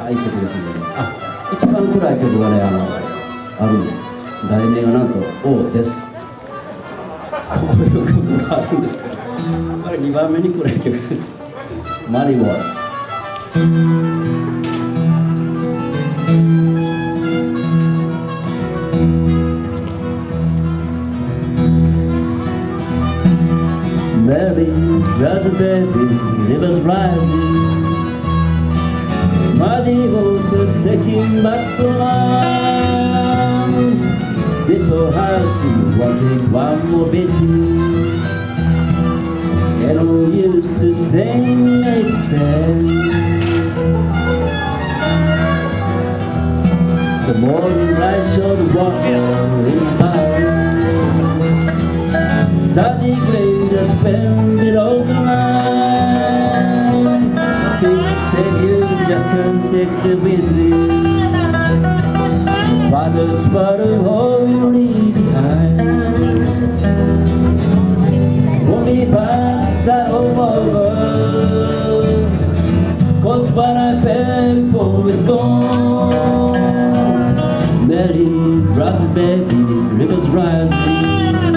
いい曲ですね。一番暗い曲がね、ある題名がなんと「王」です。こういう曲があるんですけど、これ2番目に暗い曲です。マリー・ウォー。Mary, raspberry, rivers rising, muddy waters taking back the land. This old house wanted one more beating, and all used to stay extend. The morning light showed the water in fire. Daddy Gray just fell below the line. He said you just can't take it with you. Father's water all you leave behind. Won't be past that over, 'cause what I paid for is gone. Mary, raspberry, rivers rising,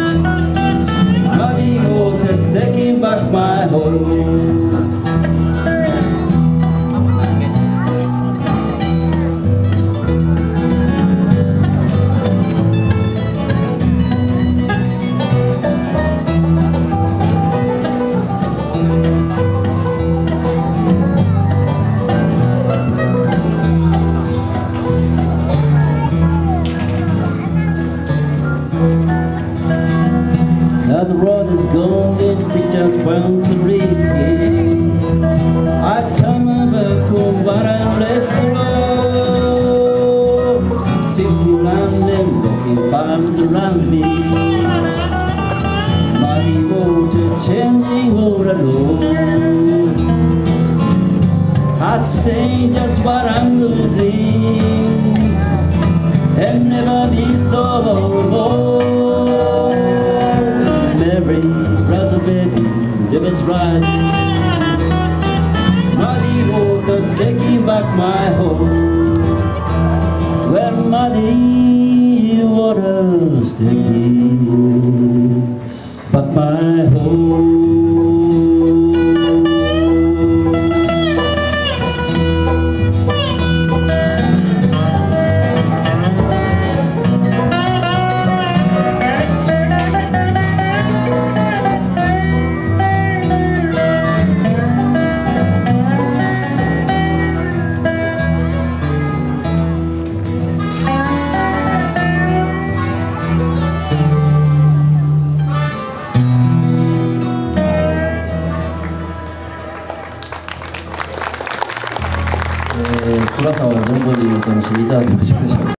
muddy waters taking back my home. As the road is gone, the preachers want to read it. I turn my back on what I'm left alone. Sitting around and walking farms around me. Muddy water changing all alone. I'd say just what I'm losing, and never be so alone. Mary, raspberry, rivers rising, muddy waters taking back my home. Well, muddy waters taking back my home.暗さを存分にお楽しみいただきましたでしょうか。